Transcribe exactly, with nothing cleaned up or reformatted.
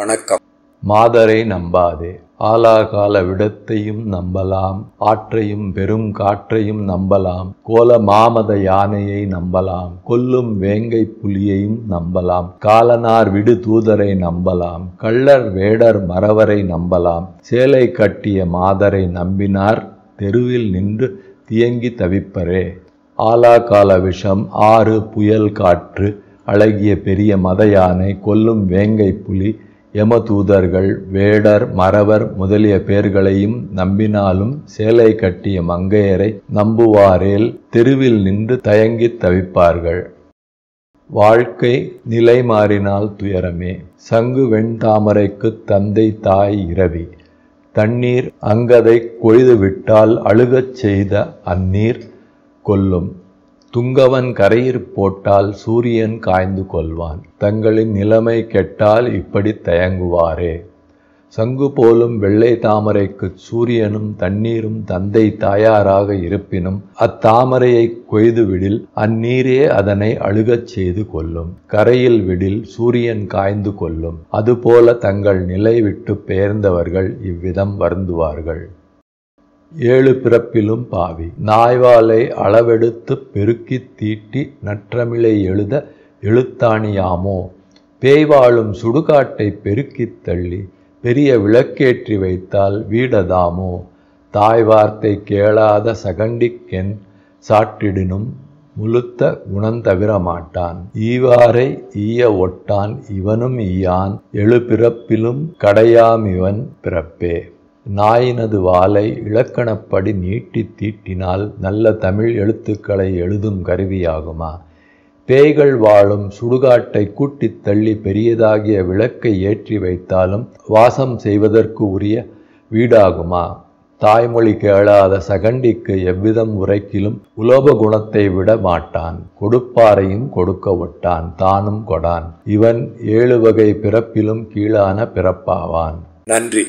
வணக்கம். மாதரை நம்பாதே. ஆலாகால விடத்தையும் நம்பலாம், ஆற்றையும் பெரும் காற்றையும் நம்பலாம், கோல மாமத யானையை நம்பலாம், கொல்லும் வேங்கை புலியையும் நம்பலாம், காலனார் விடு தூதரை நம்பலாம், கள்ளர் வேடர் மறவரை நம்பலாம், சேலை கட்டிய மாதரை நம்பினார் தெருவில் நின்று தியங்கி தவிப்பரே. ஆலாகால விஷம், ஆறு, புயல் காற்று, அழகிய பெரிய மத யானை, கொல்லும் வேங்கை புலி, யமதூதர்கள், வேடர் மறவர் முதலிய பேர்களையும் நம்பினாலும் சேலை கட்டிய மங்கையரை நம்புவாரேல் தெருவில் நின்று தயங்கித் தவிப்பார்கள். வாழ்க்கை நிலை மாறினால் துயரமே. சங்கு வெண்தாமரைக்குத் தந்தை தாய் இரவி. தண்ணீர் அங்கதை கொய்து விட்டால் அழுகச் செய்த அந்நீர் கொல்லும். துங்கவன் கரையிற் போட்டால் சூரியன் காய்ந்து கொள்வான். தங்களின் நிலைமை கெட்டால் இப்படி தயங்குவாரே. சங்கு போலும் வெள்ளை தாமரைக்குச் சூரியனும் தண்ணீரும் தந்தை தாயாராக இருப்பினும் அத்தாமரையை கொய்து விடில் அந்நீரே அதனை அழுகச் செய்து கொள்ளும். கரையில் விடில் சூரியன் காய்ந்து கொள்ளும். அதுபோல தங்கள் நிலை விட்டு பெயர்ந்தவர்கள் இவ்விதம் வருந்துவார்கள். ஏழு பிறப்பிலும் பாவி. நாய்வாலை அளவெடுத்து பெருக்கித் தீட்டி நற்றமிழை எழுத எழுத்தாணியாமோ. பேய்வாழும் சுடுகாட்டை பெருக்கித் தள்ளி பெரிய விளக்கேற்றி வைத்தால் வீடதாமோ. தாய் வார்த்தை கேளாத சகண்டிக்கென் சாற்றிடினும் முழுத்த குணந்தவிர மாட்டான். ஈவாரை ஈய ஒட்டான் இவனும் ஈயான், எழு பிறப்பிலும் கடையாமிவன் பிறப்பே. நாயினது வாலை இலக்கணப்படி நீட்டி தீட்டினால் நல்ல தமிழ் எழுத்துக்களை எழுதும் கருவியாகுமா? பேய்கள் வாழும் சுடுகாட்டை கூட்டித் தள்ளி பெரியதாகிய விளக்கை ஏற்றி வைத்தாலும் வாசம் செய்வதற்கு உரிய வீடாகுமா? தாய்மொழி கேளாத சகண்டிக்கு எவ்விதம் உரைக்கிலும் உலோப குணத்தை விட மாட்டான். கொடுப்பாரையும் கொடுக்க ஒட்டான், தானும் கொடான். இவன் ஏழு வகை பிறப்பிலும் கீழான பிறப்பாவான். நன்றி.